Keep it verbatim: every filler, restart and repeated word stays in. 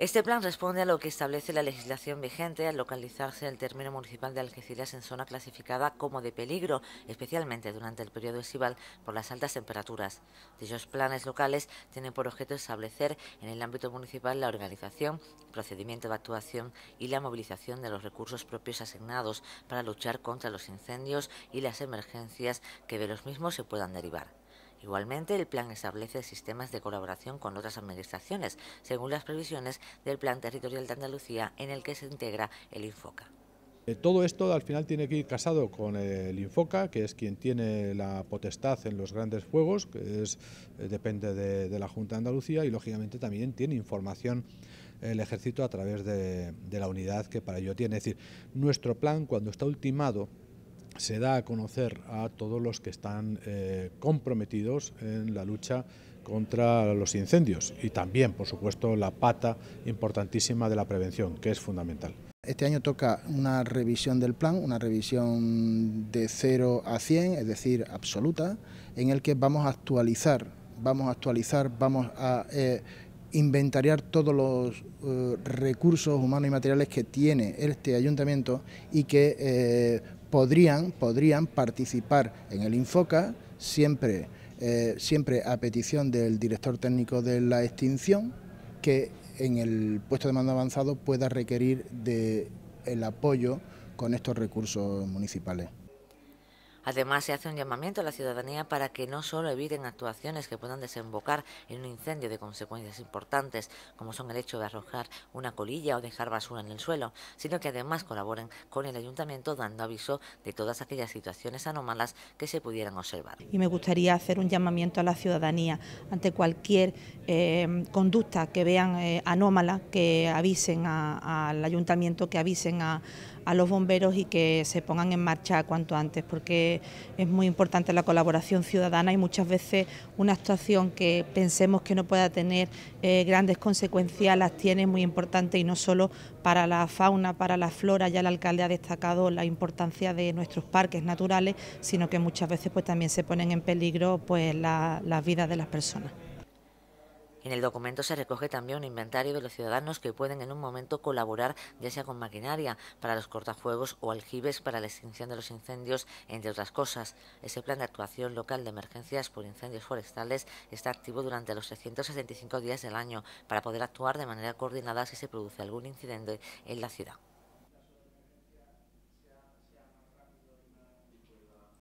Este plan responde a lo que establece la legislación vigente al localizarse el término municipal de Algeciras en zona clasificada como de peligro, especialmente durante el periodo estival por las altas temperaturas. Dichos planes locales tienen por objeto establecer en el ámbito municipal la organización, procedimiento de actuación y la movilización de los recursos propios asignados para luchar contra los incendios y las emergencias que de los mismos se puedan derivar. Igualmente, el plan establece sistemas de colaboración con otras administraciones, según las previsiones del Plan Territorial de Andalucía, en el que se integra el INFOCA. Eh, Todo esto al final tiene que ir casado con el INFOCA, que es quien tiene la potestad en los grandes fuegos, que es, eh, depende de, de la Junta de Andalucía, y lógicamente también tiene información el Ejército a través de, de la unidad que para ello tiene. Es decir, nuestro plan, cuando está ultimado, se da a conocer a todos los que están eh, comprometidos en la lucha contra los incendios y también, por supuesto, la pata importantísima de la prevención, que es fundamental. Este año toca una revisión del plan, una revisión de cero a cien, es decir, absoluta, en el que vamos a actualizar, vamos a actualizar, vamos a eh, inventariar todos los eh, recursos humanos y materiales que tiene este ayuntamiento y que eh, podrían, podrían participar en el INFOCA, siempre, eh, siempre a petición del director técnico de la extinción, que en el puesto de mando avanzado pueda requerir de el apoyo con estos recursos municipales. Además, se hace un llamamiento a la ciudadanía para que no solo eviten actuaciones que puedan desembocar en un incendio de consecuencias importantes, como son el hecho de arrojar una colilla o dejar basura en el suelo, sino que además colaboren con el ayuntamiento dando aviso de todas aquellas situaciones anómalas que se pudieran observar. Y me gustaría hacer un llamamiento a la ciudadanía ante cualquier eh, conducta que vean eh, anómala, que avisen al ayuntamiento, que avisen a, a los bomberos y que se pongan en marcha cuanto antes, porque es muy importante la colaboración ciudadana y muchas veces una actuación que pensemos que no pueda tener eh, grandes consecuencias las tiene muy importante, y no solo para la fauna, para la flora. Ya el alcalde ha destacado la importancia de nuestros parques naturales, sino que muchas veces pues también se ponen en peligro pues la, las vidas de las personas. En el documento se recoge también un inventario de los ciudadanos que pueden en un momento colaborar, ya sea con maquinaria para los cortafuegos o aljibes para la extinción de los incendios, entre otras cosas. Ese plan de actuación local de emergencias por incendios forestales está activo durante los trescientos sesenta y cinco días del año para poder actuar de manera coordinada si se produce algún incidente en la ciudad.